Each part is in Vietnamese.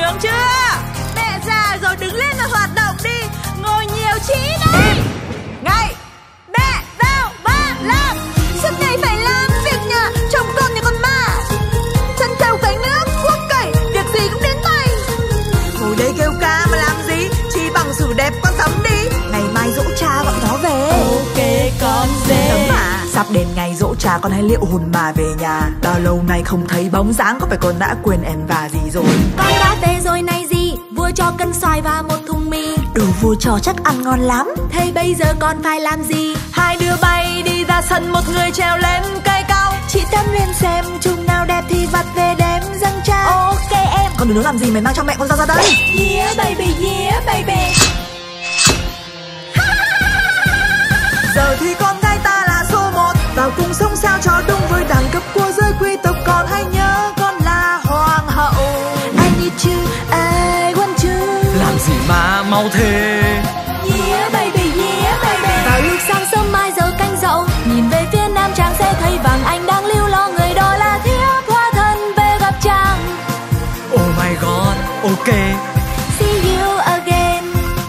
sướng chưa? Mẹ già rồi, đứng lên và hoạt động đi. Ngồi nhiều chí đây. Ngay. Mẹ đâu ba làm. Suốt ngày phải làm việc nhà, chồng con như con ma. Chân trâu cấy nước, cuốc cày, việc gì cũng đến tay. Ngồi đây kêu ca mà làm gì? Chỉ bằng sự đẹp con sắm đi. Ngày mai dỗ cha gọi nó về. Ok con dê. Tấm à, sắp đến ngày dỗ cha con hãy liệu hồn mà về nhà. Bao lâu nay không thấy bóng dáng, có phải con đã quên em và gì rồi? Con đã về rồi này gì? Vua cho cân xoài và một thùng mì. Đồ vua cho chắc ăn ngon lắm. Thế bây giờ con phải làm gì? Hai đứa bay đi ra sân, một người trèo lên cây cao. Chị Tâm lên xem chùm nào đẹp thì vặt về đem dâng cha. Ok em. Con đừng nói làm gì, mày mang cho mẹ con ra đây. Yeah baby, yeah baby. Giờ thì con gái ta là số 1. Vào cùng sống sao cho đúng với đẳng cấp của giới quý tộc. Con hãy nhớ con là hoàng hậu. I need you, I want you. Làm gì mà mau thế? Yeah baby, yeah baby. Vào lúc sáng sớm mai giờ canh dậu, nhìn về phía nam chàng sẽ thấy vàng anh đang lưu lo. Người đó là thiếp hóa thân về gặp chàng. Oh my god, ok. See you again.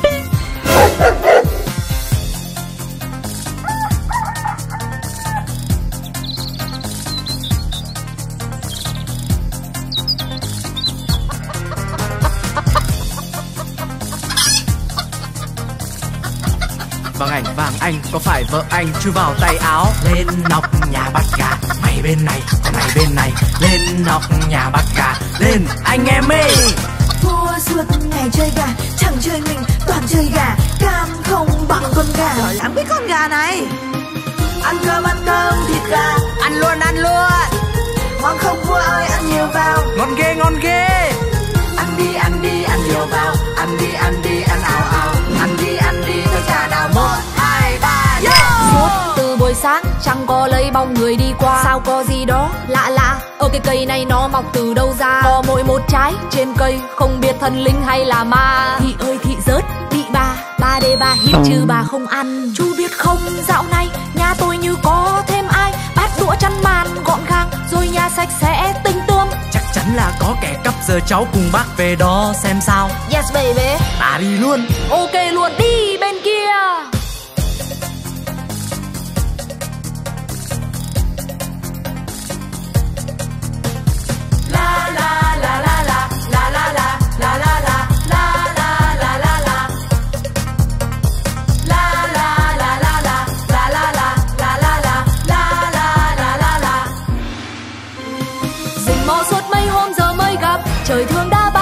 Vâng ảnh vàng anh, có phải vợ anh chui vào tay áo? Lên nóc nhà bắt gà, mày bên này, còn mày bên này. Lên nóc nhà bắt gà, lên anh em ơi. Vua suốt ngày chơi gà, chẳng chơi mình, toàn chơi gà. Cam không bằng con gà. Giỏi lắm cái con gà này. Ăn cơm thịt gà. Ăn luôn. Ngon không vua ơi, ăn nhiều vào. Ngon ghê. Ăn đi, ăn nhiều vào. Ăn đi, ăn ào ào. Ăn đi, tất cả nào 1, 2, 3, Suốt từ buổi sáng chẳng có lấy bóng người đi qua. Sao có gì đó lạ lạ ở cái cây này, nó mọc từ đâu ra? Có mỗi một trái trên cây, không biết thần linh hay là ma. Thị ơi thị rớt bị ba đề bà hít chứ bà không ăn. Chú biết không, dạo này nhà tôi như có thêm ai. Bát đũa chăn màn gọn gàng, rồi nhà sạch sẽ tinh tươm. Chắc chắn là có kẻ cắp, giờ cháu cùng bác về đó xem sao. Yes baby. Ta đi luôn. Ok luôn, đi bên kia. Rình mò suốt mấy hôm giờ mới gặp, trời thương đã